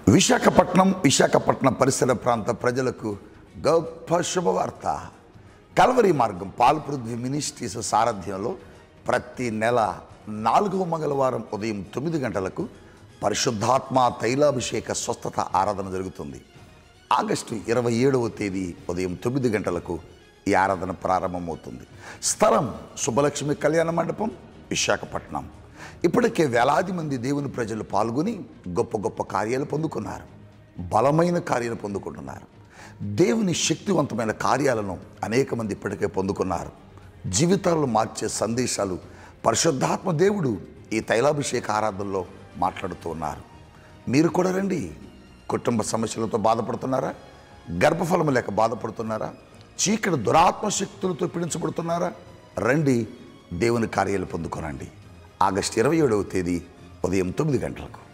విశాఖపట్నం పరిసర ప్రాంత ప్రజలకు గొప్ప శుభవార్త. కల్వరి మార్గం పాల్పృథ్వీ మినిస్ట్రీస్ సారథ్యంలో ప్రతి నెల 4వ మంగళవారం ఉదయం 9 గంటలకు పరిశుద్ధాత్మ తైలాభిషేక స్వస్థత ఆరాధన జరుగుతుంది. ఆగస్టు 27వ తేదీ ఉదయం 9 గంటలకు ఈ ఆరాధన ప్రారంభమవుతుంది. స్థలం సుబ్బలక్ష్మి కళ్యాణ మండపం, విశాఖపట్నం. ఇప్పటికే వేలాది మంది దేవుని ప్రజలు పాల్గొని గొప్ప గొప్ప కార్యాలు పొందుకున్నారు, బలమైన కార్యాలు పొందుకుంటున్నారు. దేవుని శక్తివంతమైన కార్యాలను అనేక మంది ఇప్పటికే పొందుకున్నారు. జీవితాలను మార్చే సందేశాలు పరిశుద్ధాత్మ దేవుడు ఈ తైలాభిషేక ఆరాధనలో మాట్లాడుతూ ఉన్నారు. మీరు కూడా రండి. కుటుంబ సమస్యలతో బాధపడుతున్నారా? గర్భఫలం లేక బాధపడుతున్నారా? చీకటి దురాత్మ శక్తులతో పీడించబడుతున్నారా? రండి, దేవుని కార్యాలు పొందుకోనండి. ఆగస్టు 27వ తేదీ ఉదయం 9 గంటలకు.